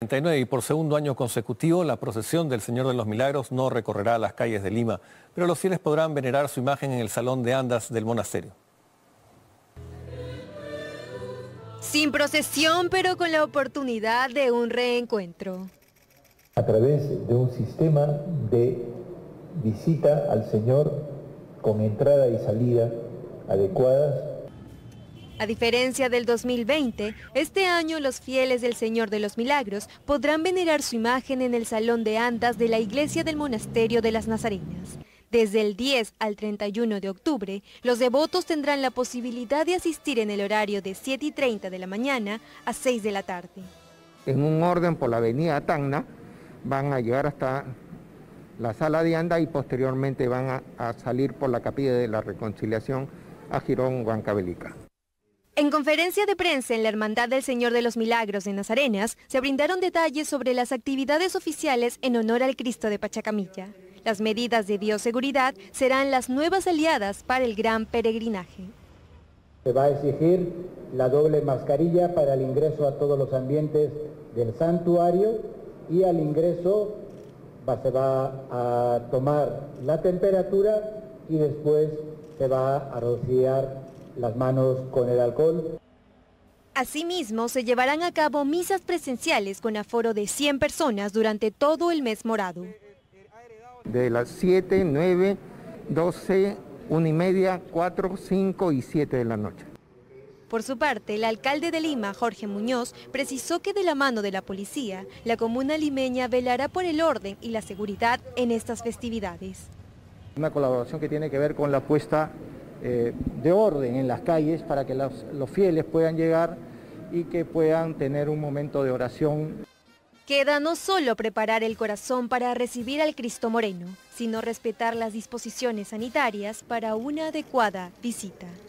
49 y por segundo año consecutivo, la procesión del Señor de los Milagros no recorrerá las calles de Lima, pero los fieles podrán venerar su imagen en el Salón de Andas del monasterio. Sin procesión, pero con la oportunidad de un reencuentro. A través de un sistema de visita al Señor con entrada y salida adecuadas. A diferencia del 2020, este año los fieles del Señor de los Milagros podrán venerar su imagen en el Salón de Andas de la Iglesia del Monasterio de las Nazarenas. Desde el 10 al 31 de octubre, los devotos tendrán la posibilidad de asistir en el horario de 7:30 de la mañana a 6 de la tarde. En un orden por la avenida Tacna, van a llegar hasta la sala de Anda y posteriormente van a salir por la Capilla de la Reconciliación a Girón, Huancavelica. En conferencia de prensa en la Hermandad del Señor de los Milagros de Nazarenas, se brindaron detalles sobre las actividades oficiales en honor al Cristo de Pachacamilla. Las medidas de bioseguridad serán las nuevas aliadas para el gran peregrinaje. Se va a exigir la doble mascarilla para el ingreso a todos los ambientes del santuario y al ingreso se va a tomar la temperatura y después se va a rociar las manos con el alcohol. Asimismo, se llevarán a cabo misas presenciales con aforo de 100 personas durante todo el mes morado. De las 7, 9, 12, 1:30, 4, 5 y 7 de la noche. Por su parte, el alcalde de Lima, Jorge Muñoz, precisó que de la mano de la policía, la comuna limeña velará por el orden y la seguridad en estas festividades. Una colaboración que tiene que ver con la puesta de orden en las calles para que los fieles puedan llegar y que puedan tener un momento de oración. Queda no solo preparar el corazón para recibir al Cristo Moreno, sino respetar las disposiciones sanitarias para una adecuada visita.